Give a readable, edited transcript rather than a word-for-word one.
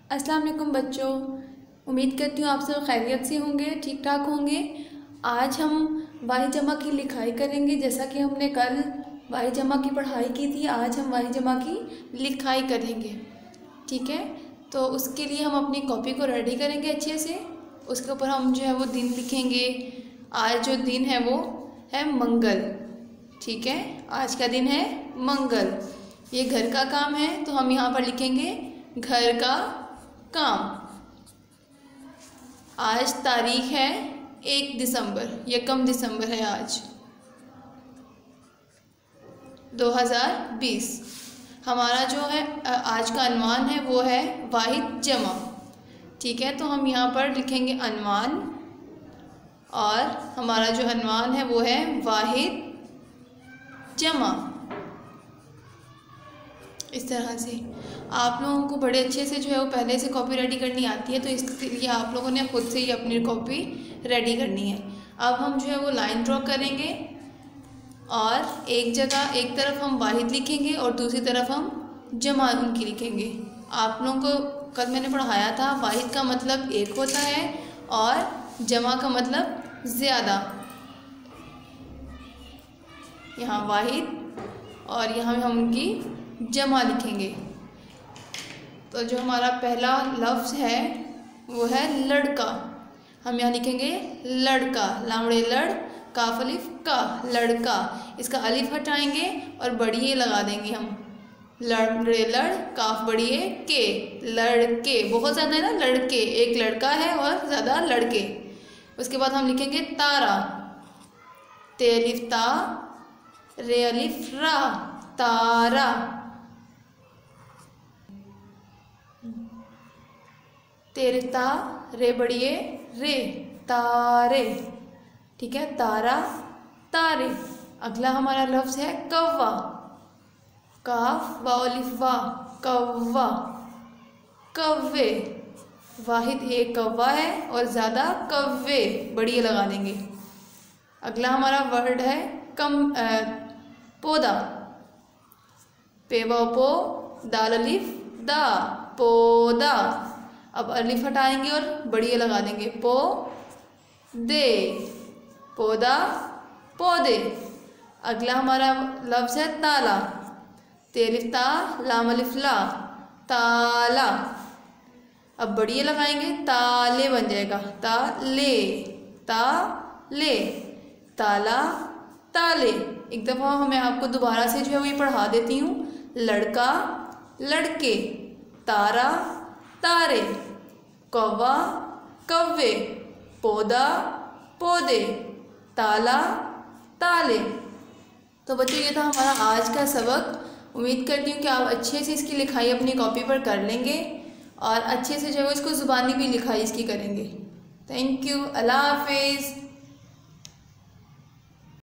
अस्सलाम वालेकुम बच्चों, उम्मीद करती हूँ आप सब खैरियत से होंगे, ठीक ठाक होंगे। आज हम वाही जमा की लिखाई करेंगे। जैसा कि हमने कल वाही जमा की पढ़ाई की थी, आज हम वाही जमा की लिखाई करेंगे। ठीक है, तो उसके लिए हम अपनी कॉपी को रेडी करेंगे अच्छे से। उसके ऊपर हम जो है वो दिन लिखेंगे। आज जो दिन है वो है मंगल। ठीक है, आज का दिन है मंगल। ये घर का काम है तो हम यहाँ पर लिखेंगे घर का काम। आज तारीख है 1 दिसंबर, यकम दिसंबर है आज 2020। हमारा जो है आज का अनुमान है वो है वाहिद जमा। ठीक है, तो हम यहाँ पर लिखेंगे अनुमान और हमारा जो अनुमान है वो है वाहिद जमा। इस तरह से आप लोगों को बड़े अच्छे से जो है वो पहले से कॉपी रेडी करनी आती है, तो इसलिए आप लोगों ने खुद से ही अपनी कॉपी रेडी करनी है। अब हम जो है वो लाइन ड्रॉ करेंगे और एक जगह एक तरफ हम वाहिद लिखेंगे और दूसरी तरफ हम जमा उनकी लिखेंगे। आप लोगों को कल मैंने पढ़ाया था, वाहिद का मतलब एक होता है और जमा का मतलब ज़्यादा। यहाँ वाहिद और यहाँ हम उनकी जमा लिखेंगे। तो जो हमारा पहला लफ्ज़ है वो है लड़का। हम यहाँ लिखेंगे लड़का, लामड़े लड़, काफ अलिफ का, लड़का। इसका अलिफ हटाएंगे और बढ़िए लगा देंगे हम। लड़े लड़, काफ बढ़िए के, लड़के। बहुत ज़्यादा है ना लड़के, एक लड़का है और ज़्यादा लड़के। उसके बाद हम लिखेंगे तारा, ते अलिफ ता, रे अलिफ रा, तारा। तेरे ता, रे बढ़िए रे, तारे। ठीक है, तारा, तारे। अगला हमारा लफ्ज़ है कौवा, काफ वाव अलिफ वा, कौवा, कौवे। वाहिद एक कौवा है और ज़्यादा कौवे, बढ़िया लगा देंगे। अगला हमारा वर्ड है पौधा, पे वाव पो, दाल अलिफ दा, पौधा। अब अलिफ हटाएंगे और बढ़िया लगा देंगे, पो दे, पौधा, पौधे। अगला हमारा लफ्ज़ है ताला, ते अलिफ ता, लाम अलिफ ला, ताला। अब बढ़िया लगाएंगे, ताले बन जाएगा, ताले, ताले, ताला, ताले। एक दफ़ा मैं आपको दोबारा से जो है वो ये पढ़ा देती हूँ। लड़का, लड़के, तारा, तारे, कौवा, कौवे, पौधा, पौधे, ताला, ताले। तो बच्चों ये था हमारा आज का सबक। उम्मीद करती हूँ कि आप अच्छे से इसकी लिखाई अपनी कॉपी पर कर लेंगे और अच्छे से जो है इसको ज़ुबानी भी लिखाई इसकी करेंगे। थैंक यू, अल्लाह हाफिज़।